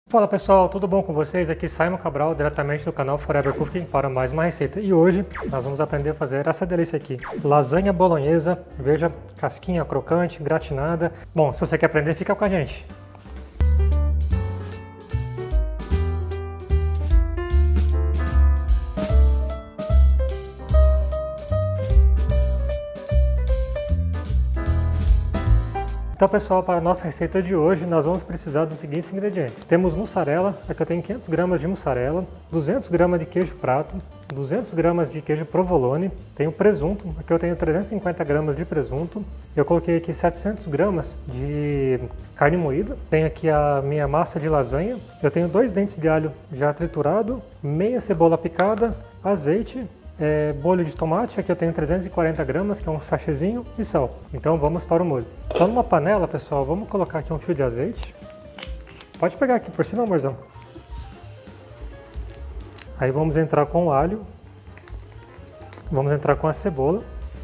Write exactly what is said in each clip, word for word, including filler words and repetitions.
Fala pessoal, tudo bom com vocês? Aqui Simon Cabral, diretamente do canal Forever Cooking para mais uma receita. E hoje nós vamos aprender a fazer essa delícia aqui, lasanha bolonhesa. Veja, casquinha crocante, gratinada. Bom, se você quer aprender, fica com a gente. Então pessoal, para a nossa receita de hoje nós vamos precisar dos seguintes ingredientes. Temos mussarela, aqui eu tenho quinhentos gramas de mussarela, duzentos gramas de queijo prato, duzentos gramas de queijo provolone, tenho presunto, aqui eu tenho trezentos e cinquenta gramas de presunto, eu coloquei aqui setecentos gramas de carne moída, tenho aqui a minha massa de lasanha, eu tenho dois dentes de alho já triturado, meia cebola picada, azeite, É, molho de tomate, aqui eu tenho trezentos e quarenta gramas, que é um sachêzinho, e sal. Então vamos para o molho. Então numa panela, pessoal, vamos colocar aqui um fio de azeite. Pode pegar aqui por cima, amorzão. Aí vamos entrar com o alho. Vamos entrar com a cebola.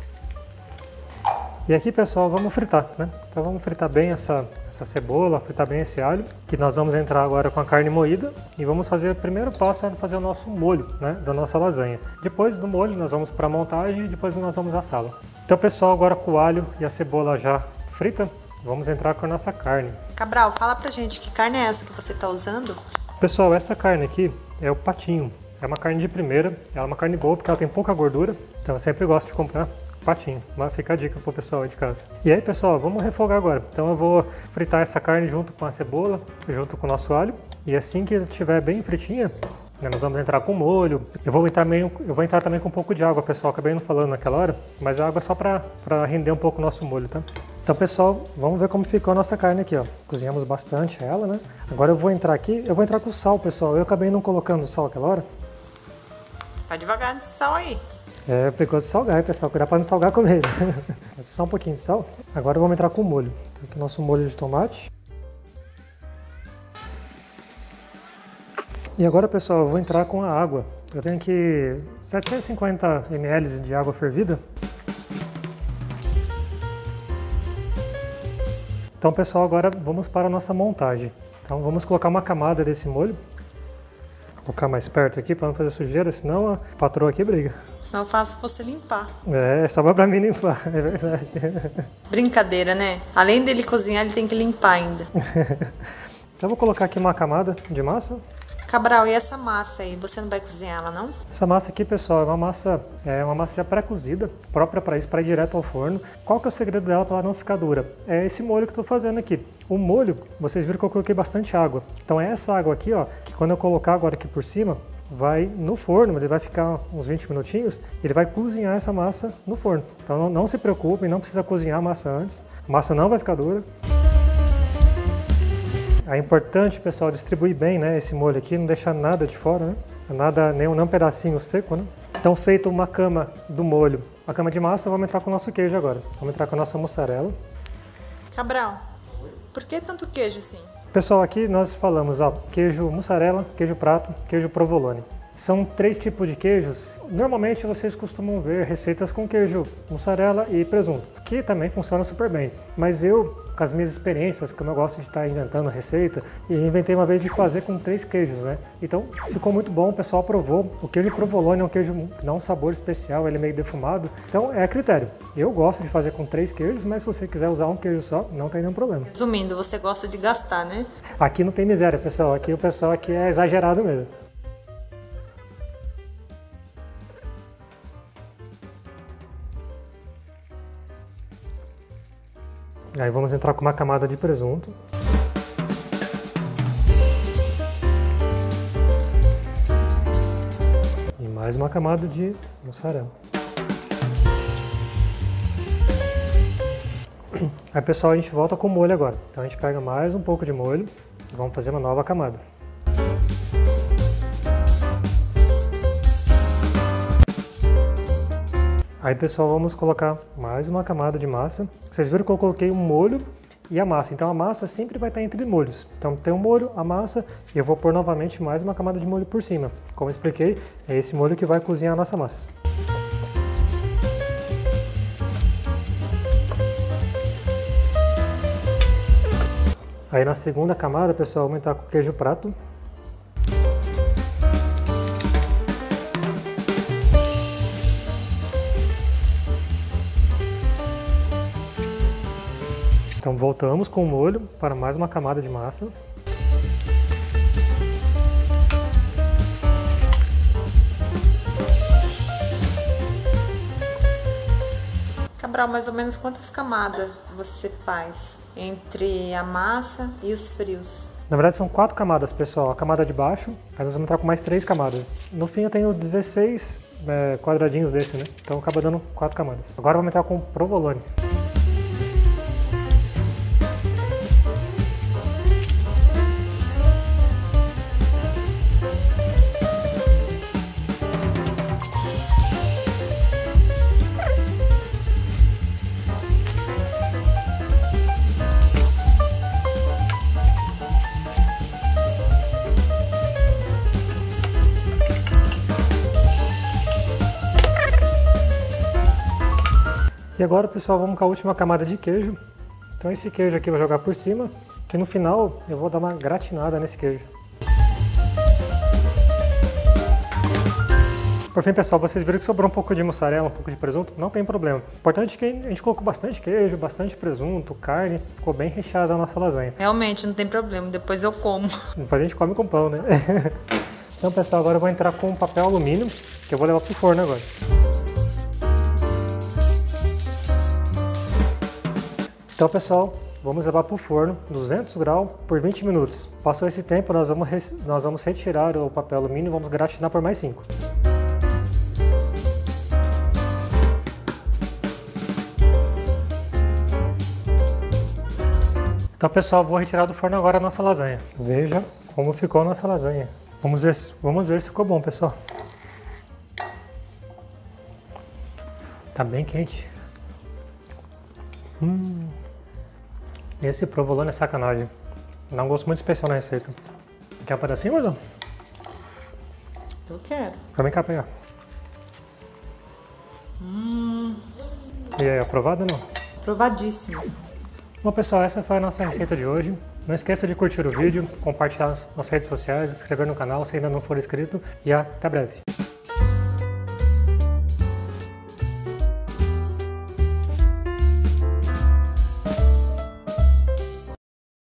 E aqui, pessoal, vamos fritar, né? Então vamos fritar bem essa, essa cebola, fritar bem esse alho, que nós vamos entrar agora com a carne moída e vamos fazer o primeiro passo é fazer o nosso molho, né, da nossa lasanha. Depois do molho nós vamos para a montagem e depois nós vamos assá-la. Então, pessoal, agora com o alho e a cebola já frita, vamos entrar com a nossa carne. Cabral, fala pra gente que carne é essa que você está usando? Pessoal, essa carne aqui é o patinho. É uma carne de primeira, ela é uma carne boa porque ela tem pouca gordura, então eu sempre gosto de comprar patinho, mas fica a dica pro pessoal aí de casa. E aí, pessoal, vamos refogar agora. Então eu vou fritar essa carne junto com a cebola, junto com o nosso alho, e assim que estiver bem fritinha, né, nós vamos entrar com molho. Eu vou entrar meio, eu vou entrar também com um pouco de água, pessoal, acabei não falando naquela hora, mas a água é só para para render um pouco o nosso molho, tá? Então, pessoal, vamos ver como ficou a nossa carne aqui, ó. Cozinhamos bastante ela, né? Agora eu vou entrar aqui, eu vou entrar com sal, pessoal. Eu acabei não colocando sal aquela hora. Vai devagar nesse sal aí. É perigoso salgar, pessoal, cuidar para não salgar com ele. Só um pouquinho de sal. Agora vamos entrar com o molho. Então, aqui o nosso molho de tomate. E agora, pessoal, eu vou entrar com a água. Eu tenho aqui setecentos e cinquenta mililitros de água fervida. Então, pessoal, agora vamos para a nossa montagem. Então vamos colocar uma camada desse molho. Vou colocar mais perto aqui para não fazer sujeira, senão a patroa aqui briga. Senão eu faço você limpar. É, só pra mim limpar, é verdade. Brincadeira, né? Além dele cozinhar, ele tem que limpar ainda. Então vou colocar aqui uma camada de massa. Cabral, e essa massa aí, você não vai cozinhar ela, não? Essa massa aqui, pessoal, é uma massa, é uma massa já pré-cozida, própria para isso, para ir direto ao forno. Qual que é o segredo dela para ela não ficar dura? É esse molho que eu estou fazendo aqui. O molho, vocês viram que eu coloquei bastante água. Então é essa água aqui, ó, que quando eu colocar agora aqui por cima, vai no forno, ele vai ficar uns vinte minutinhos, ele vai cozinhar essa massa no forno. Então não, não se preocupem, não precisa cozinhar a massa antes. A massa não vai ficar dura. É importante, pessoal, distribuir bem, né, esse molho aqui, não deixar nada de fora, né? Nada, nem um pedacinho seco, né? Então, feito uma cama do molho, a cama de massa, vamos entrar com o nosso queijo agora. Vamos entrar com a nossa mussarela. Cabral, por que tanto queijo assim? Pessoal, aqui nós falamos, ó, queijo mussarela, queijo prato, queijo provolone. São três tipos de queijos. Normalmente vocês costumam ver receitas com queijo mussarela e presunto, que também funciona super bem. Mas eu, com as minhas experiências, como eu gosto de estar inventando receita, e inventei uma vez de fazer com três queijos, né? Então ficou muito bom, o pessoal aprovou. O queijo provolone é um queijo que dá um sabor especial, ele é meio defumado. Então é a critério. Eu gosto de fazer com três queijos, mas se você quiser usar um queijo só, não tem nenhum problema. Resumindo, você gosta de gastar, né? Aqui não tem miséria, pessoal. Aqui o pessoal aqui é exagerado mesmo. Aí vamos entrar com uma camada de presunto. E mais uma camada de mussarela. Aí, pessoal, a gente volta com o molho agora. Então a gente pega mais um pouco de molho e vamos fazer uma nova camada. Aí, pessoal, vamos colocar mais uma camada de massa. Vocês viram que eu coloquei o molho e a massa. Então a massa sempre vai estar entre molhos. Então tem o molho, a massa, e eu vou pôr novamente mais uma camada de molho por cima. Como eu expliquei, é esse molho que vai cozinhar a nossa massa. Aí na segunda camada, pessoal, aumentar com queijo prato. Então voltamos com o molho para mais uma camada de massa. Cabral, mais ou menos quantas camadas você faz entre a massa e os frios? Na verdade são quatro camadas, pessoal. A camada de baixo, aí nós vamos entrar com mais três camadas. No fim eu tenho dezesseis é, quadradinhos desse, né? Então acaba dando quatro camadas. Agora vamos entrar com provolone. E agora, pessoal, vamos com a última camada de queijo. Então esse queijo aqui eu vou jogar por cima, que no final eu vou dar uma gratinada nesse queijo. Por fim, pessoal, vocês viram que sobrou um pouco de mussarela, um pouco de presunto, não tem problema. O importante é que a gente colocou bastante queijo, bastante presunto, carne, ficou bem recheada a nossa lasanha. Realmente, não tem problema, depois eu como. Depois a gente come com pão, né? Então, pessoal, agora eu vou entrar com papel alumínio, que eu vou levar pro forno agora. Então, pessoal, vamos levar para o forno, duzentos graus por vinte minutos. Passou esse tempo, nós vamos, nós vamos retirar o papel alumínio e vamos gratinar por mais cinco. Então, pessoal, vou retirar do forno agora a nossa lasanha. Veja como ficou a nossa lasanha. Vamos ver, vamos ver se ficou bom, pessoal. Tá bem quente. Hum. Esse provolone é sacanagem. Dá um gosto muito especial na receita. Quer um pedacinho, Marzão? Eu quero. Também quer pegar. Hum. E aí, aprovado ou não? Aprovadíssimo. Bom, pessoal, essa foi a nossa receita de hoje. Não esqueça de curtir o vídeo, compartilhar nas redes sociais, se inscrever no canal se ainda não for inscrito e até breve.